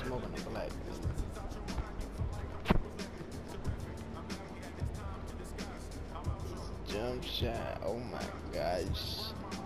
smoking a black. Jump shot. Oh my gosh.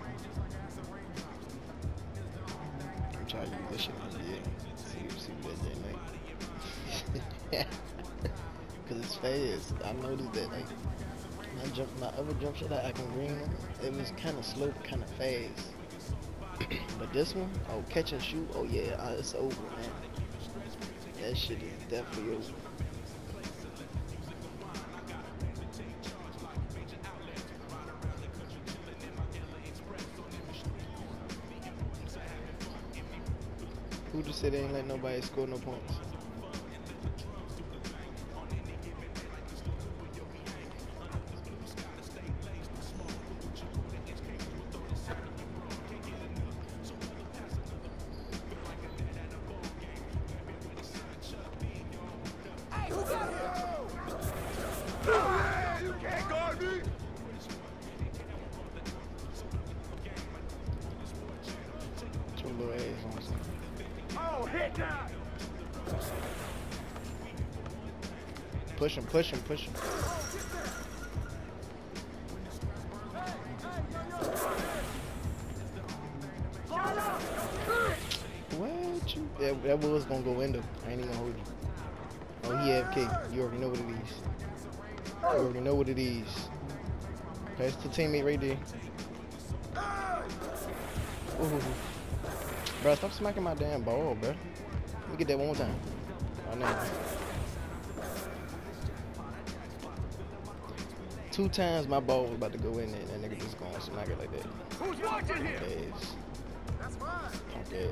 I'm trying to use this shit on the see what that like. Cause it's fast. I noticed that like my other jump shot that I can green one, it was kind of slow, kind of fast. But this one, oh, catch and shoot, oh yeah, it's over, man. That shit is definitely over. Who just said they ain't let nobody score no points? Push him, push him, push him. What you? That was gonna go into. I ain't even gonna hold you. Oh, he AFK. You already know what it is. You already know what it is. Pass to teammate right there. Ooh. Bro, stop smacking my damn ball, bro. Let me get that one more time. Oh, no. 2 times my ball was about to go in there, and that nigga just gonna smack it like that. Who's watching here? Okay. That's mine. Okay.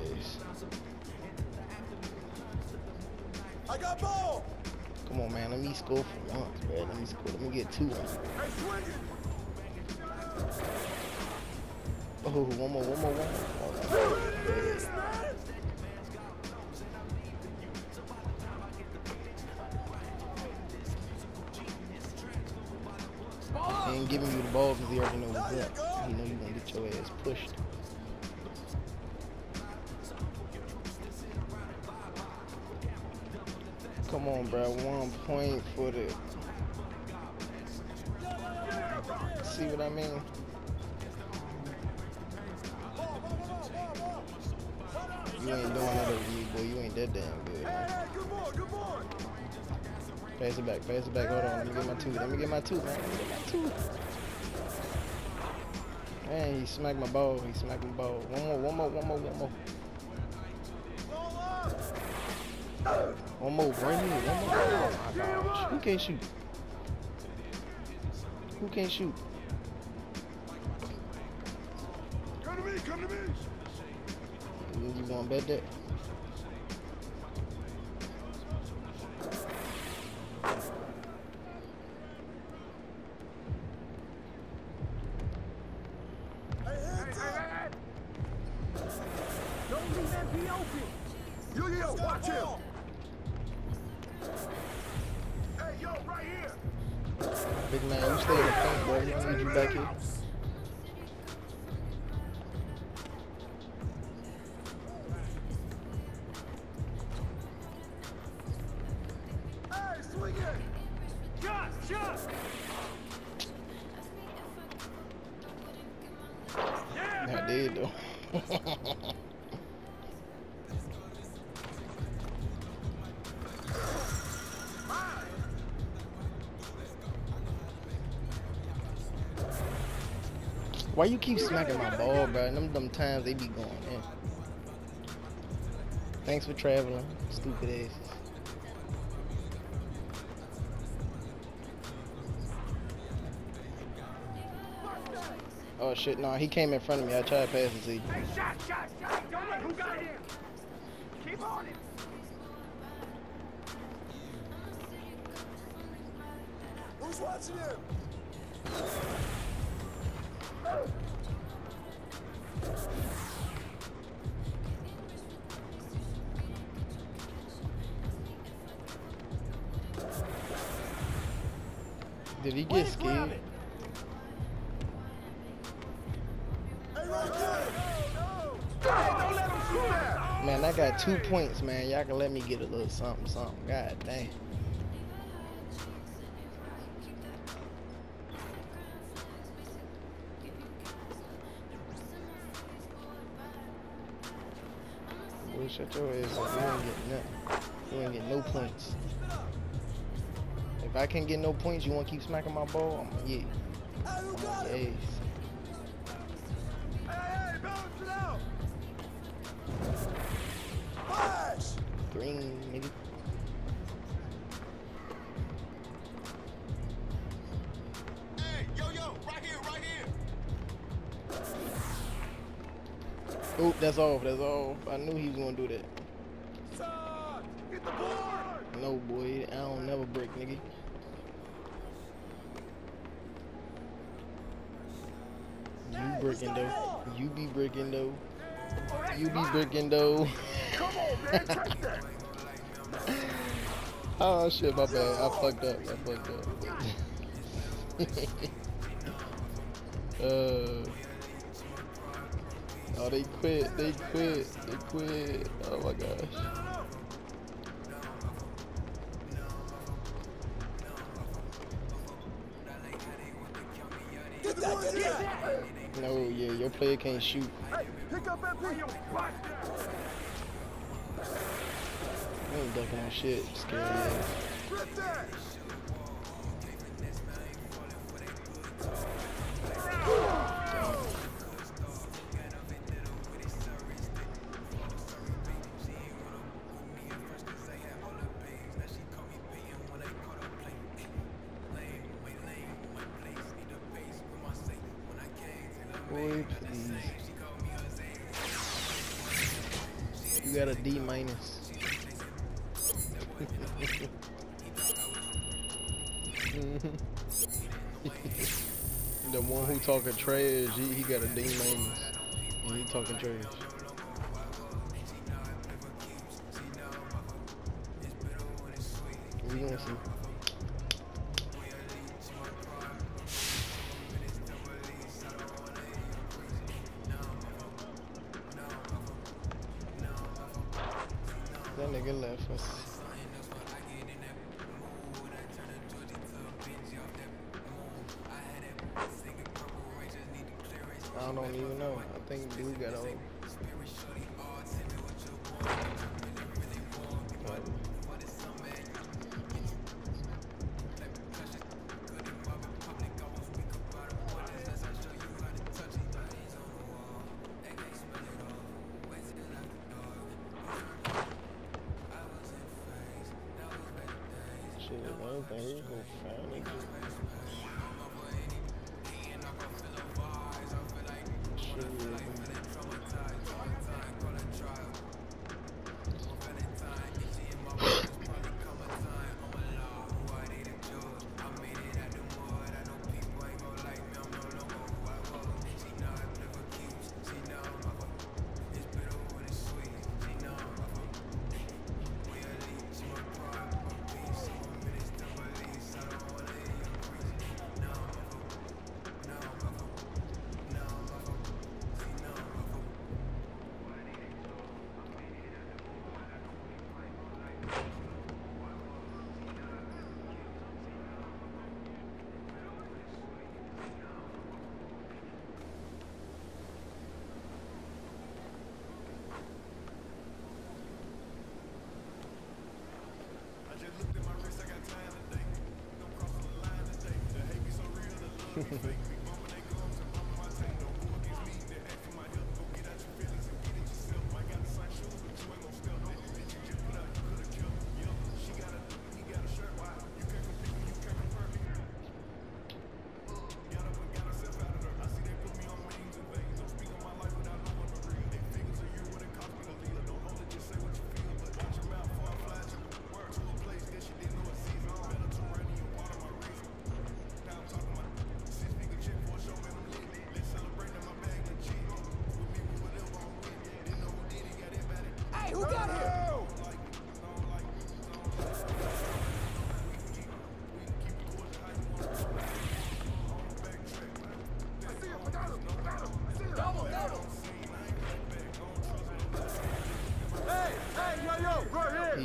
I got ball. Come on, man. Let me score for once, man. Let me score. Let me get 2 on. Hey, swing it. Oh, one more. He ain't giving you the ball because he already knows what's up. He know you gonna get your ass pushed. Come on, bro. 1 point for the. See what I mean? You ain't doing that over me, boy. You ain't that damn good. Hey, good boy. Pass it back. Hold on. Let me get my 2. Man. Let me get my 2. Man, he smacked my ball. One more. One more, bring me. One more. Oh my gosh. Who can't shoot? Come to me. You gonna bet that? Hey. Don't leave that be open. Yo, watch him. Hey, yo, right here. Big man, you stay in the paint, boy. We need you back here. Hey, swing it. Shot. I did though. Why you keep smacking my ball, bro? Them times they be going in. Thanks for traveling, stupid asses. Oh shit, no, he came in front of me. I tried to pass it to you. Hey, shot. Don't let who got him. Keep on it. Who's watching him? Did he get scared? Hey, don't let him shoot that. Man, I got 2 points, man. Y'all can let me get a little something, something. God dang. Boy, shut your ass up. You ain't getting nothing. You ain't getting no points. If I can't get no points, you want to keep smacking my ball? I'm yeah. Yes. Hey, balance it out! Green, nigga. Hey, yo, right here, right here! Oh, that's off, that's off. I knew he was gonna do that. Son, get the board! No, boy, I don't never break, nigga. You breaking though. You be breaking though. You be breaking though. Come on, man, take that! Oh shit, my bad. I fucked up. Oh, they quit. Oh my gosh. Get that! No, yeah, your player can't shoot. Hey, pick up that thing, you bastard! I ain't ducking on shit. Scary ass. Rip that! Boy, please. You got a D minus. The one who talking trash, he got a D minus. And he talking trash. We gonna see. That nigga left us. I don't even know. I think dude got old. Shit, I don't think he gonna find it.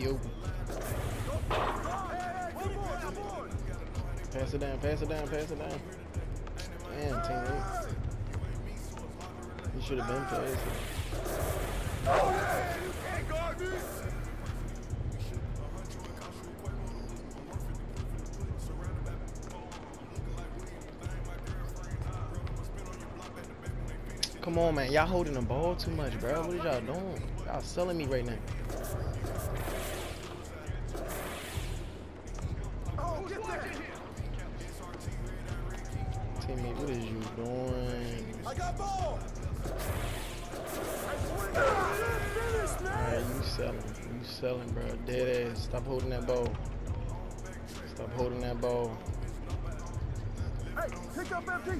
He open. Pass it down, pass it down, pass it down. Damn, teammate. You should have been passed. Oh, yeah, you can't guard me. Come on, man. Y'all holding the ball too much, bro. What is y'all doing? Y'all selling me right now. Oh, get that. Teammate, what is you doing? I got ball. Alright, you selling. You selling, bro. Dead ass. Stop holding that ball. Stop holding that ball. Hey, pick up empty.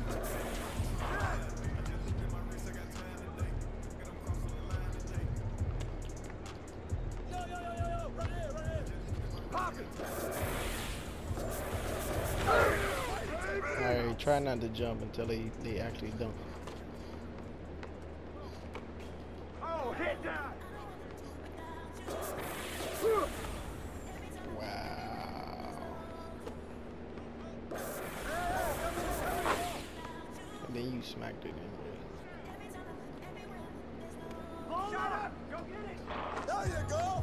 Alright, try not to jump until they actually dunk. Oh, hit that. Wow. And then you smacked it in Shut up. Go get it. There you go.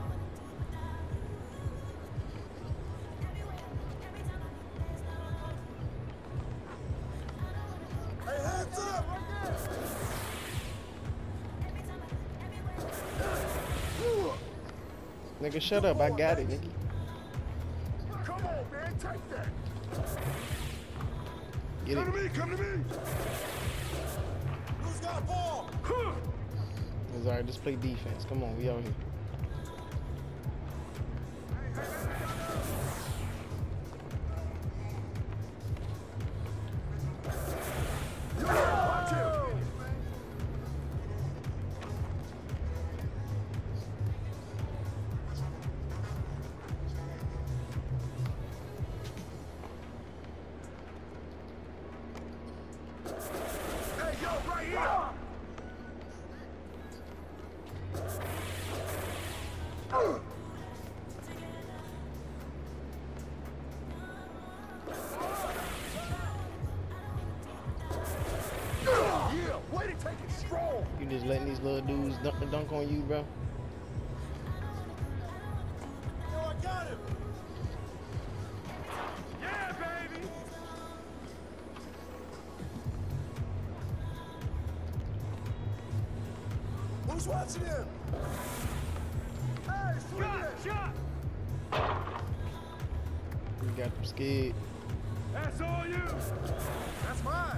Hey, hands up. Nigga, shut up. I got it, nigga. Come on, man. Take that. Get it. Come to me. Come to me. Who's got ball? It's alright, just play defense. Come on, we out here. Hey, yo, right here. Yeah, way to take it strong. You just letting these little dudes dunk on you, bro. Yo, I got him. Yeah, baby. Who's watching him? Hey, shot. You got them scared. That's all you. That's mine.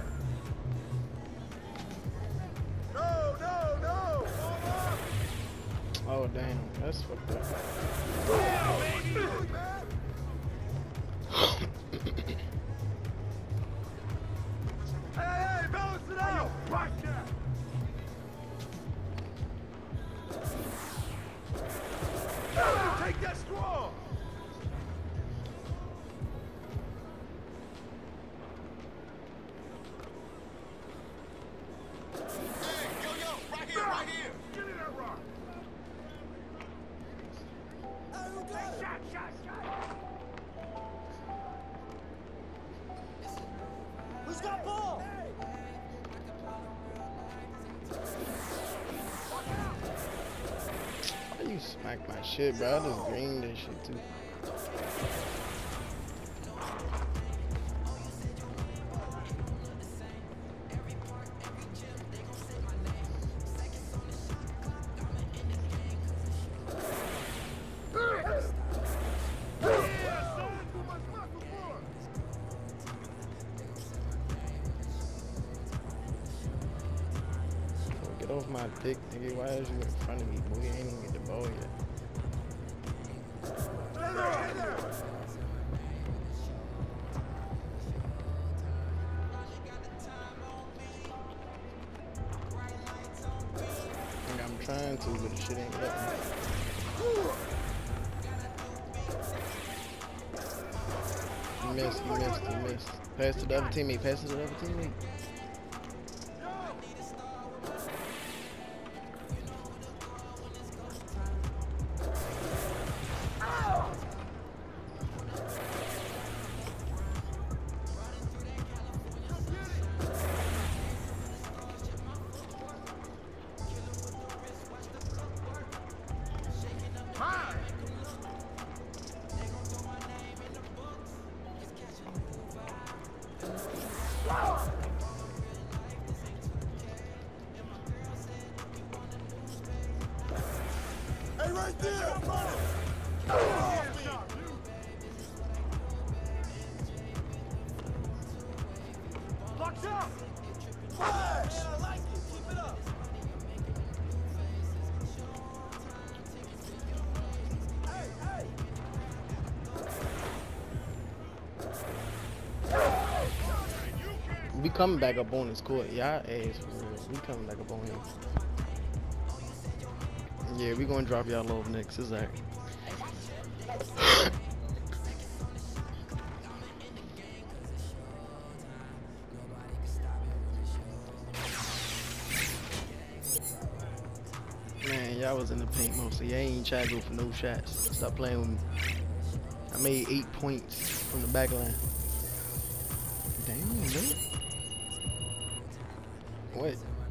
No. Fall up. Oh, damn. That's fucked up. Yeah, baby. Man. Hey, balance it out. Watch that. Take that strong. Hey, yo, right here, right here. Give me that rock. Hey, who got it? Shot. Who's got ball? Why you smack my shit, bro? I just greened this shit, too. Get off my dick, nigga. Why is you in front of me, boy? You ain't even get the ball yet. Nigga, I'm trying to, but the shit ain't letting me. You missed. Pass to the other teammate. we coming back up on this court. Y'all ass for real. We coming back up on him. Yeah, we gonna drop y'all off next. It's alright. Man, y'all was in the paint mostly. Y'all ain't trying to go for no shots. Stop playing with me. I made 8 points from the back line. Damn, dude. What?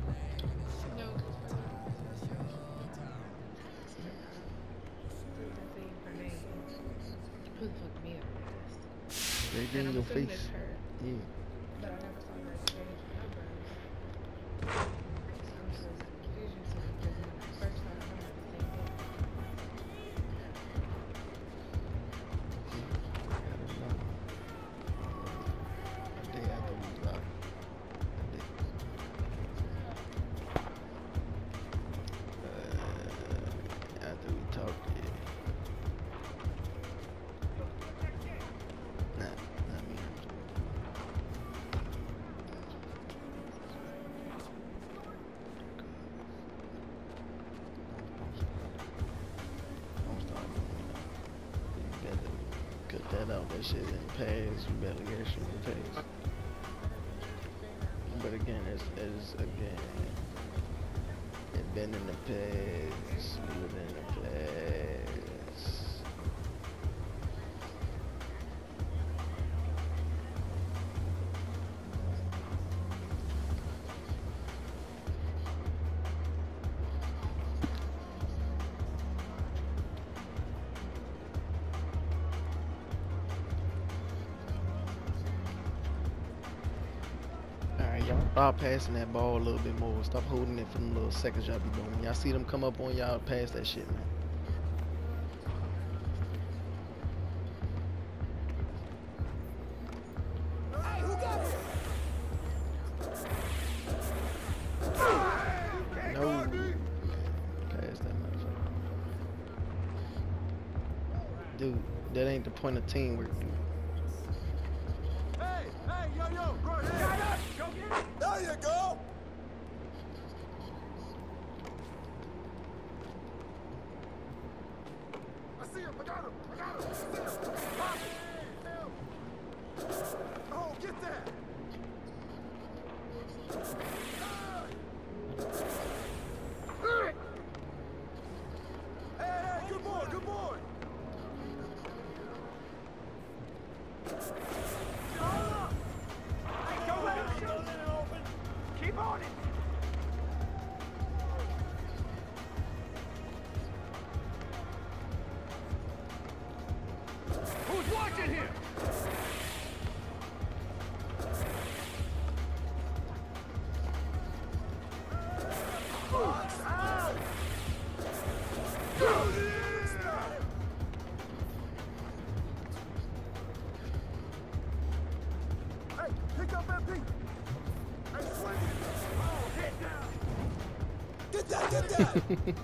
Right there in your face. Yeah. But I never saw her exchange numbers. I'm just confusion to me because when I first started on the same day. A day after we dropped. After we talked, yeah. Nah, not me. Don't start doing that. You better cut that out. That shit ain't pass. You better get shit in pass. But again, it's again. It been in the past. Leave it in the past. Y'all stop passing that ball a little bit more. Stop holding it for them little seconds y'all be doing. Y'all see them come up on y'all, pass that shit, man. Hey, who got it? No. Pass that motherfucker. Dude, that ain't the point of teamwork, dude. Hey, yo, bro, yeah. Go get it! There you go. I see him. I got him. I see him. Pop it. Oh, get that. Hey, good boy, good boy. Hey, don't let him shoot! Keep on it! Who's watching here? Hey, pick up MP. Hey, swing it. Oh, head down! Get that, get that.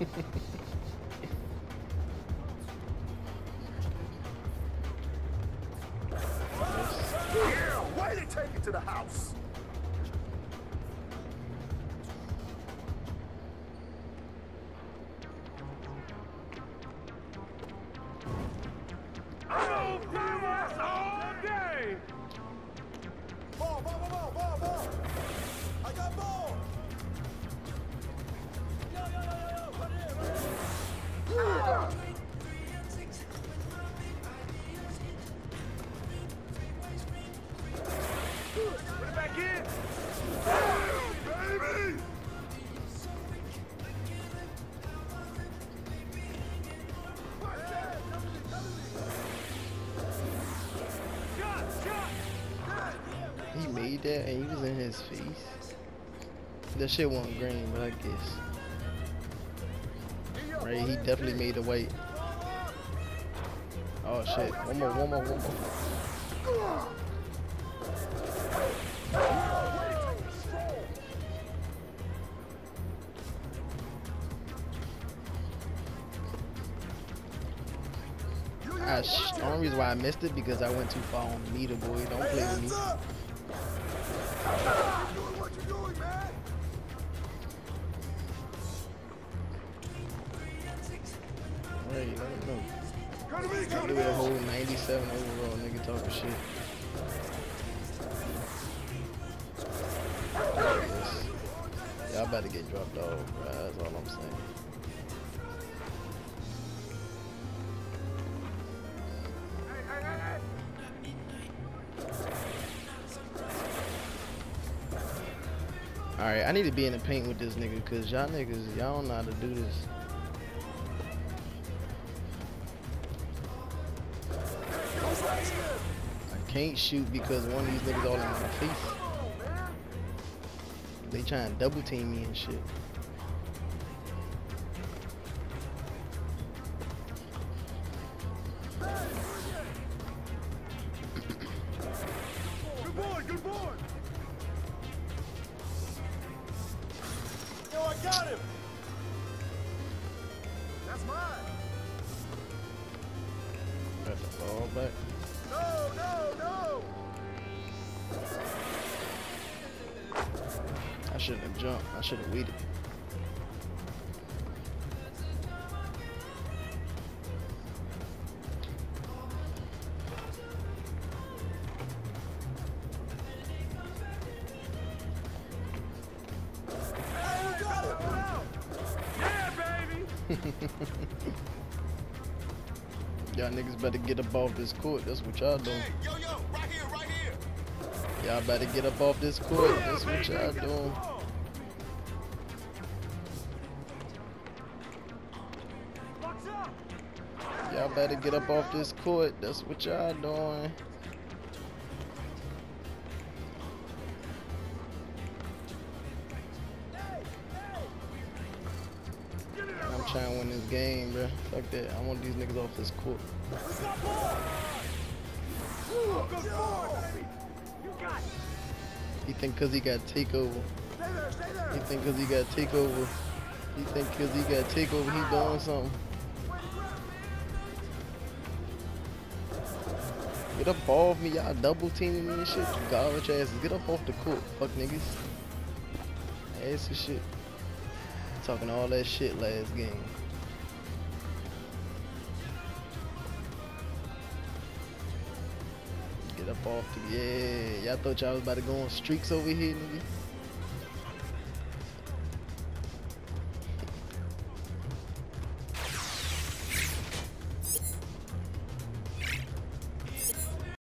Yeah, way to take it to the house. I'll do this all day! Ball. I got ball. Yo, right here. Put it back in! Baby! He made that and he was in his face. That shit wasn't green, but I guess. Right, he definitely made the white. Oh shit. One more. The only reason why I missed it because I went too far on the meter, boy. Don't play with me. Hands up! Keep doing what you're doing, man. Right, let him know. Come to me, I come to do a me. whole 97 overall, nigga talking shit. Y'all about to get dropped off, bro. That's all I'm saying. Alright, I need to be in the paint with this nigga, cause y'all niggas, y'all don't know how to do this. I can't shoot because one of these niggas all in my face. They trying to double team me and shit. Good boy, good boy. Yo, I got him. That's mine. Got the ball back. No, no, no. I shouldn't have jumped. I should have waited. Hey, we got him now. Yeah, baby. Y'all niggas better get up off this court. That's what y'all doing. Hey, yo, right here, right here. Y'all better get up off this court. That's what y'all doing. Box up. Y'all better get up off this court. That's what y'all doing. I'm trying to win this game, bro. Fuck that. I want these niggas off this court. Let's go, boy. Good boy, baby. You got it. He think cause he got takeover. Stay there, stay there. He think cause he got takeover. He think cause he got takeover, he doing something. Get up off me, y'all double teaming me and shit. You garbage asses. Get up off the court, fuck niggas. Ass of shit. Talking all that shit last game. Get up off the, yeah. Y'all thought y'all was about to go on streaks over here, nigga.